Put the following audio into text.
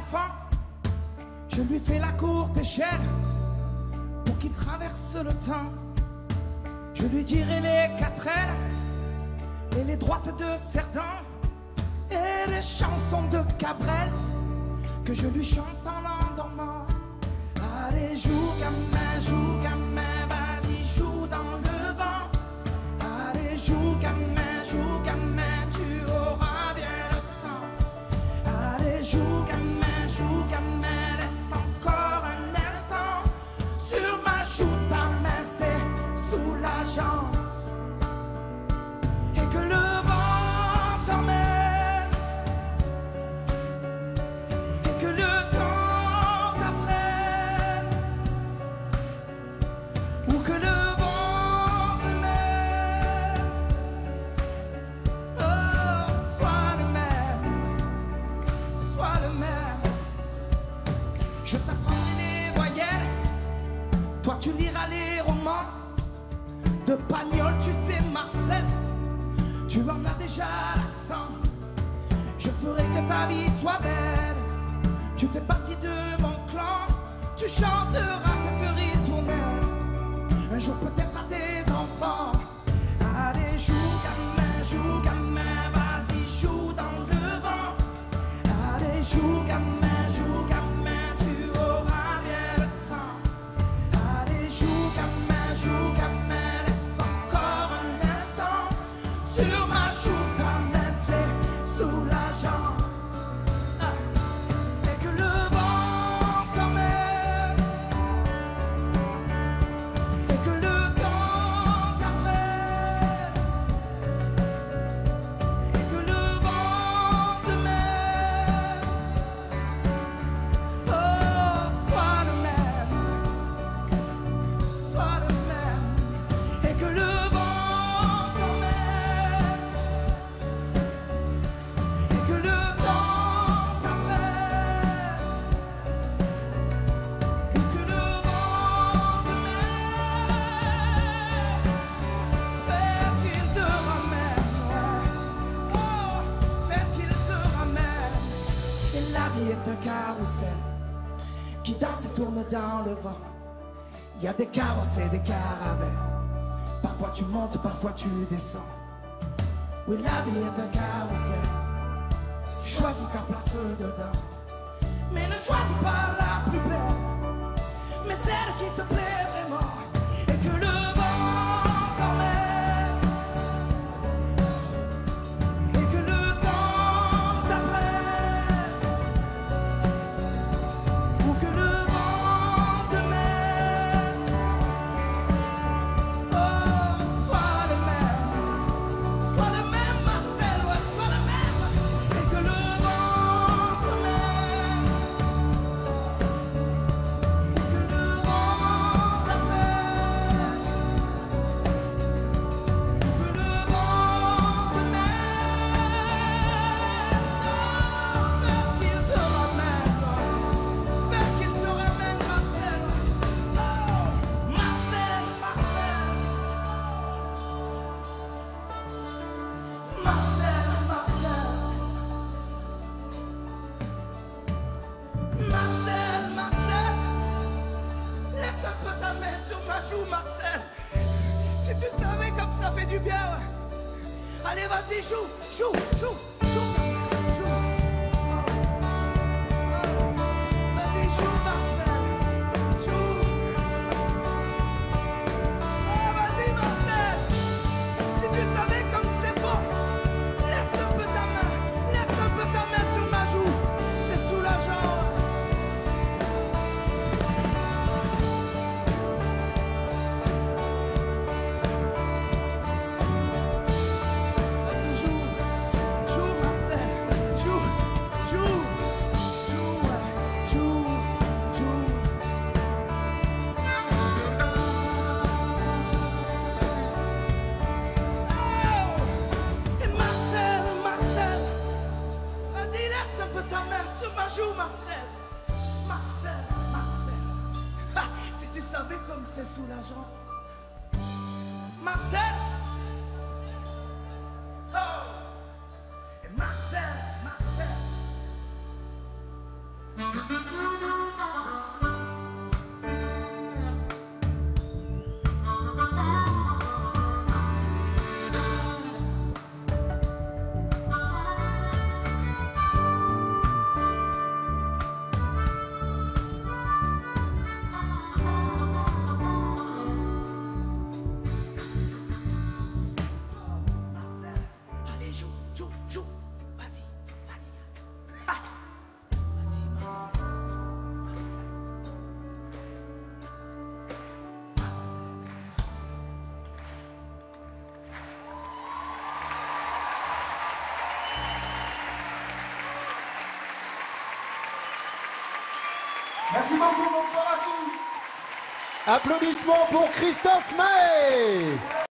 enfant, je lui fais la courte échelle pour qu'il traverse le temps. Je lui dirai les 4 ailes et les droites de Cerdan et les chansons de Cabrel que je lui chante en l'endormant. Allez, joue gamin, vas-y, joue dans le vent. Allez, joue gamin, tu auras bien le temps. Allez, joue gamin, laisse encore un instant. Sur ma joue, ta main, c'est soulageant. Et que le vent t'emmène, et que le temps t'apprenne, ou que le vent te mène. Oh, sois le même, sois le même. Je t'apprendrai les voyelles, toi tu liras les romans. De Pagnol, tu sais Marcel, tu en as déjà l'accent. Je ferai que ta vie soit belle, tu fais partie de mon clan. Tu chanteras cette ritournelle un jour peut-être à tes enfants. Allez, joue gamin, vas-y, joue dans le vent. Allez, joue gamin, tu auras bien le temps. Allez, joue gamin, laisse encore un instant. Sur ma joue, ta main, c'est soulageant. Ah. Et que le vent t'emmène, et que le temps t'apprenne, et que le vent te mène. Oh, sois le même, sois le même, et que le vent t'emmène, et que le temps t'apprenne, et que le vent te mène. Fais qu'il te ramène, ouais. Oh, fais qu'il te ramène. Et la vie est un carrousel qui danse et tourne dans le vent. Il y a des carrosses et des caravelles. Parfois tu montes, parfois tu descends. Oui, la vie est un carrousel. Choisis ta place dedans. Mais ne choisis pas la plus belle, mais celle qui te plaît vraiment. Et que le vent t'emmène, et que le temps t'apprenne, ou que le vent te mène. Oh, sois le même Marcel, ouais, sois le même. Et que le vent te mène, et que le vent t'apprenne, et que le vent te mène. Oh, fais qu'il te ramène, fais qu'il te ramène, Marcel. Oh, Marcel, Marcel, laisse un peu ta main sur ma joue, Marcel. Si tu savais comme ça fait du bien, ouais. Allez, vas-y, joue. Vas-y, joue, Marcel, joue. Oh, vas-y, Marcel. Si tu savais comme c'est bon, laisse un peu ta main sur ma joue. C'est soulageant. Vas-y, joue, Marcel, joue, Oh, et Marcel, vas-y, laisse un peu ta main sur ma joue, Marcel. Ha, si tu savais comme c'est soulageant. Marcel. Oh, et Marcel. Merci beaucoup, bonsoir à tous. Applaudissements pour Christophe Maé.